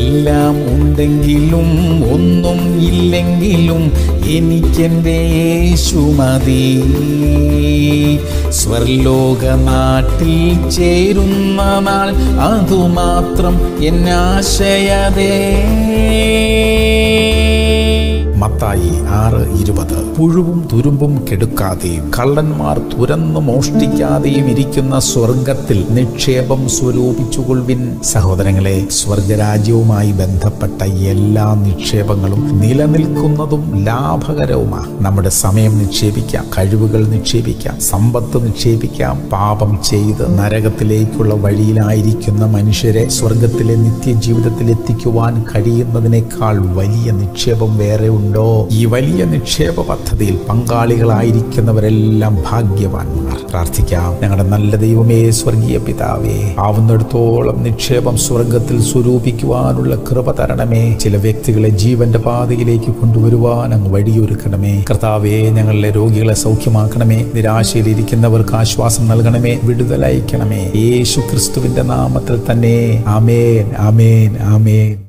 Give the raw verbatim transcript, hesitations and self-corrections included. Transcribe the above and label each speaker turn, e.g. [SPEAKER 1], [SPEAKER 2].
[SPEAKER 1] എല്ലാം ഉണ്ടെങ്കിലും ഒന്നും ഇല്ലെങ്കിലും എനിക്കെൻ്റെ യേശു മതി. സ്വർലോക നാട്ടിൽ ചേരുന്ന നാൾ അതുമാത്രം എന്നാശയതേ. മത്തായി ആറ് ഇരുപത്. പുഴുവും തുരുമ്പും കെടുക്കാതെയും കള്ളന്മാർ തുരന്നു മോഷ്ടിക്കാതെയും ഇരിക്കുന്ന സ്വർഗത്തിൽ നിക്ഷേപം സ്വരൂപിച്ചുകൊള്ളുവിൻ. സഹോദരങ്ങളെ, സ്വർഗരാജ്യവുമായി ബന്ധപ്പെട്ട എല്ലാ നിക്ഷേപങ്ങളും നിലനിൽക്കുന്നതും ലാഭകരവുമാണ്. നമ്മുടെ സമയം നിക്ഷേപിക്കാം, കഴിവുകൾ നിക്ഷേപിക്കാം, സമ്പത്ത് നിക്ഷേപിക്കാം. പാപം ചെയ്ത് നരകത്തിലേക്കുള്ള വഴിയിലായിരിക്കുന്ന മനുഷ്യരെ സ്വർഗത്തിലെ നിത്യജീവിതത്തിൽ എത്തിക്കുവാൻ കഴിയുന്നതിനേക്കാൾ വലിയ നിക്ഷേപം വേറെ ഉണ്ടോ? ഈ വലിയ നിക്ഷേപ പദ്ധതിയിൽ പങ്കാളികളായിരിക്കുന്നവരെല്ലാം ഭാഗ്യവാന്മാർ. പ്രാർത്ഥിക്കാം. ഞങ്ങളുടെ നല്ല ദൈവമേ, സ്വർഗീയ പിതാവേ, ആവുന്നിടത്തോളം നിക്ഷേപം സ്വർഗത്തിൽ സ്വരൂപിക്കുവാനുള്ള കൃപ തരണമേ. ചില വ്യക്തികളെ ജീവന്റെ പാതയിലേക്ക് കൊണ്ടുവരുവാൻ അങ്ങ് വഴിയൊരുക്കണമേ. കർത്താവേ, ഞങ്ങളിലെ രോഗികളെ സൗഖ്യമാക്കണമേ. നിരാശയിലിരിക്കുന്നവർക്ക് ആശ്വാസം നൽകണമേ, വിടുതലയക്കണമേ. യേശു ക്രിസ്തുവിന്റെ നാമത്തിൽ തന്നെ. ആമേൻ, ആമേൻ, ആമേൻ.